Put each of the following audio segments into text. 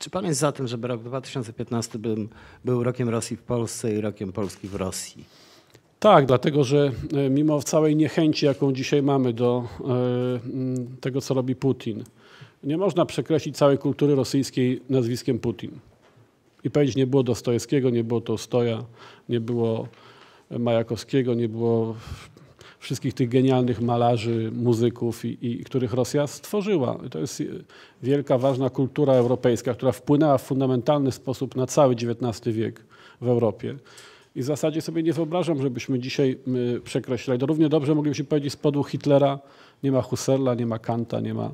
Czy pan jest za tym, żeby rok 2015 był rokiem Rosji w Polsce i rokiem Polski w Rosji? Tak, dlatego że mimo całej niechęci, jaką dzisiaj mamy do tego, co robi Putin, nie można przekreślić całej kultury rosyjskiej nazwiskiem Putin. I powiedzieć, nie było Dostojewskiego, nie było Tołstoja, nie było Majakowskiego, nie było wszystkich tych genialnych malarzy, muzyków, których Rosja stworzyła. To jest wielka, ważna kultura europejska, która wpłynęła w fundamentalny sposób na cały XIX wiek w Europie. I w zasadzie sobie nie wyobrażam, żebyśmy dzisiaj przekreślali. To równie dobrze moglibyśmy powiedzieć, z podług Hitlera nie ma Husserla, nie ma Kanta, nie ma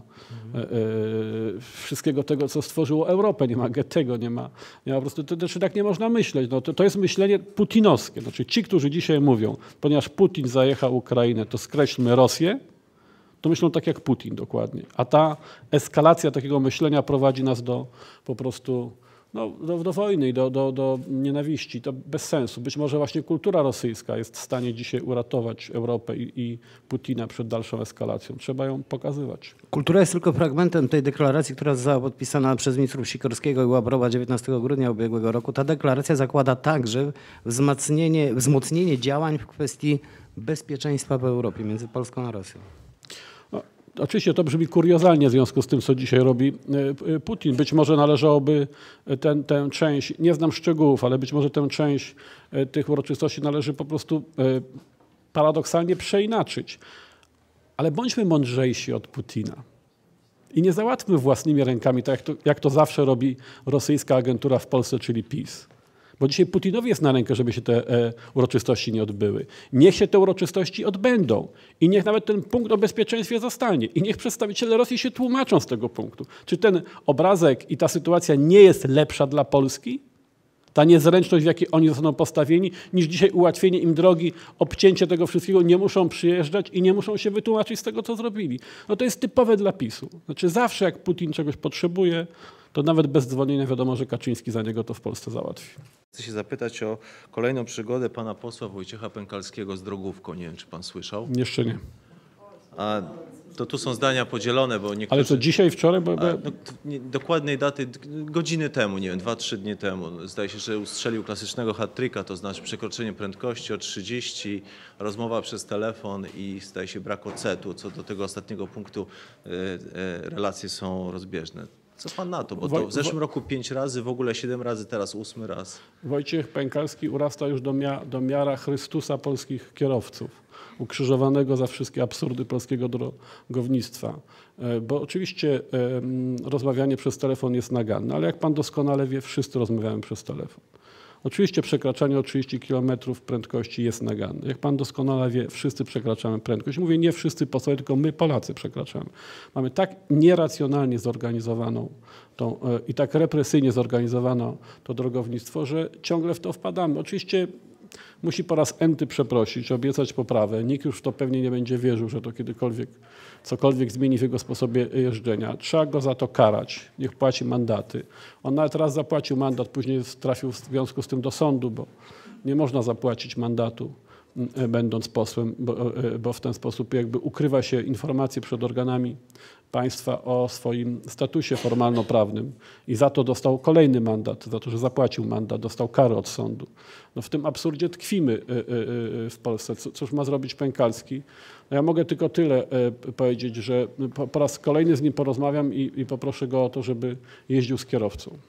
wszystkiego tego, co stworzyło Europę, nie ma Goethego, nie ma po prostu, tak nie można myśleć. No, to jest myślenie putinowskie. Znaczy ci, którzy dzisiaj mówią, ponieważ Putin zajechał Ukrainę, to skreślmy Rosję, to myślą tak jak Putin dokładnie. A ta eskalacja takiego myślenia prowadzi nas do po prostu do wojny i do nienawiści. To bez sensu. Być może właśnie kultura rosyjska jest w stanie dzisiaj uratować Europę i Putina przed dalszą eskalacją. Trzeba ją pokazywać. Kultura jest tylko fragmentem tej deklaracji, która została podpisana przez ministrów Sikorskiego i Ławrowa 19 grudnia ubiegłego roku. Ta deklaracja zakłada także wzmocnienie działań w kwestii bezpieczeństwa w Europie między Polską a Rosją. Oczywiście to brzmi kuriozalnie w związku z tym, co dzisiaj robi Putin. Być może należałoby tę część, nie znam szczegółów, ale być może tę część tych uroczystości należy po prostu paradoksalnie przeinaczyć. Ale bądźmy mądrzejsi od Putina i nie załatwmy własnymi rękami, tak jak to zawsze robi rosyjska agentura w Polsce, czyli PiS. Bo dzisiaj Putinowi jest na rękę, żeby się te uroczystości nie odbyły. Niech się te uroczystości odbędą i niech nawet ten punkt o bezpieczeństwie zostanie. I niech przedstawiciele Rosji się tłumaczą z tego punktu. Czy ten obrazek i ta sytuacja nie jest lepsza dla Polski? Ta niezręczność, w jakiej oni zostaną postawieni, niż dzisiaj ułatwienie im drogi, obcięcie tego wszystkiego, nie muszą przyjeżdżać i nie muszą się wytłumaczyć z tego, co zrobili. No to jest typowe dla PiS-u. Znaczy zawsze jak Putin czegoś potrzebuje, to nawet bez dzwonienia wiadomo, że Kaczyński za niego to w Polsce załatwi. Chcę się zapytać o kolejną przygodę pana posła Wojciecha Pękalskiego z drogówką. Nie wiem, czy pan słyszał? Jeszcze nie. A to tu są zdania podzielone, bo niektórzy... Ale co dzisiaj, wczoraj? Dokładnej daty, godziny temu, nie wiem, 2-3 dni temu. Zdaje się, że ustrzelił klasycznego hat-tricka, to znaczy przekroczenie prędkości o 30, rozmowa przez telefon i zdaje się brak ocetu. Co do tego ostatniego punktu relacje są rozbieżne. Co pan na to? Bo to w zeszłym roku 5 razy, w ogóle 7 razy, teraz 8 raz. Wojciech Pękalski urasta już do miara Chrystusa polskich kierowców, ukrzyżowanego za wszystkie absurdy polskiego drogownictwa. Bo oczywiście rozmawianie przez telefon jest naganne, ale jak pan doskonale wie, wszyscy rozmawiamy przez telefon. Oczywiście przekraczanie o 30 km prędkości jest naganne. Jak pan doskonale wie, wszyscy przekraczamy prędkość. Mówię nie wszyscy posłowie, tylko my Polacy przekraczamy. Mamy tak nieracjonalnie zorganizowaną i tak represyjnie zorganizowano to drogownictwo, że ciągle w to wpadamy. Oczywiście musi po raz enty przeprosić, obiecać poprawę. Nikt już w to pewnie nie będzie wierzył, że to kiedykolwiek cokolwiek zmieni w jego sposobie jeżdżenia. Trzeba go za to karać. Niech płaci mandaty. On nawet raz zapłacił mandat, później trafił w związku z tym do sądu, bo nie można zapłacić mandatu będąc posłem, bo w ten sposób jakby ukrywa się informacje przed organami państwa o swoim statusie formalno-prawnym i za to dostał kolejny mandat, za to, że zapłacił mandat, dostał karę od sądu. No w tym absurdzie tkwimy w Polsce. Cóż ma zrobić Pękalski? No ja mogę tylko tyle powiedzieć, że po raz kolejny z nim porozmawiam i poproszę go o to, żeby jeździł z kierowcą.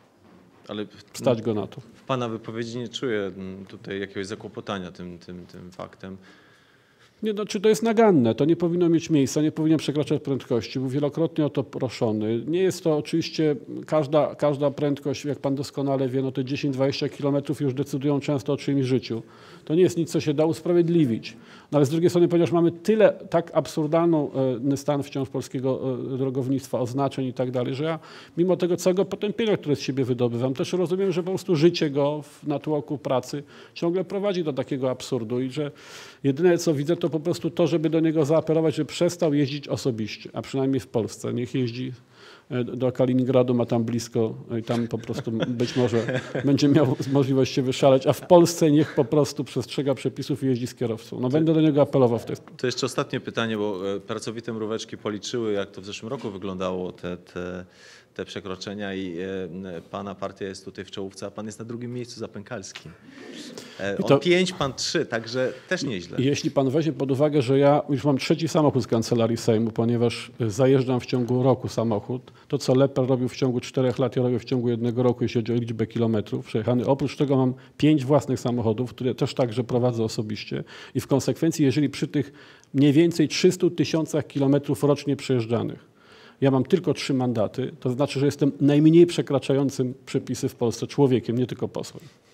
Ale stać go na to. W pana wypowiedzi nie czuję tutaj jakiegoś zakłopotania tym faktem. Nie, no, czy to jest naganne? To nie powinno mieć miejsca, nie powinien przekraczać prędkości. Był wielokrotnie o to proszony. Nie jest to oczywiście każda prędkość, jak pan doskonale wie, no te 10-20 km już decydują często o czyimś życiu. To nie jest nic, co się da usprawiedliwić. No ale z drugiej strony, ponieważ mamy tak absurdalny stan wciąż polskiego drogownictwa, oznaczeń i tak dalej, że ja mimo tego całego potępienia, które z siebie wydobywam, też rozumiem, że po prostu życie go na tłoku pracy ciągle prowadzi do takiego absurdu i że jedyne, co widzę, to po prostu to, żeby do niego zaapelować, żeby przestał jeździć osobiście, a przynajmniej w Polsce. Niech jeździ do Kaliningradu, ma tam blisko i tam po prostu być może będzie miał możliwość się wyszaleć, a w Polsce niech po prostu przestrzega przepisów i jeździ z kierowcą. No będę do niego apelował w tej sprawie. To jeszcze ostatnie pytanie, bo pracowite mróweczki policzyły, jak to w zeszłym roku wyglądało te przekroczenia i pana partia jest tutaj w czołówce, a pan jest na drugim miejscu za Pękalskim. On 5, pan 3, także też nieźle. Jeśli pan weźmie pod uwagę, że ja już mam 3. samochód z Kancelarii Sejmu, ponieważ zajeżdżam w ciągu roku samochód, to co Lepper robił w ciągu 4 lat, ja robię w ciągu 1 roku, jeśli chodzi o liczbę kilometrów przejechanych. Oprócz tego mam 5 własnych samochodów, które też także prowadzę osobiście i w konsekwencji, jeżeli przy tych mniej więcej 300 000 kilometrów rocznie przejeżdżanych ja mam tylko 3 mandaty, to znaczy, że jestem najmniej przekraczającym przepisy w Polsce człowiekiem, nie tylko posłem.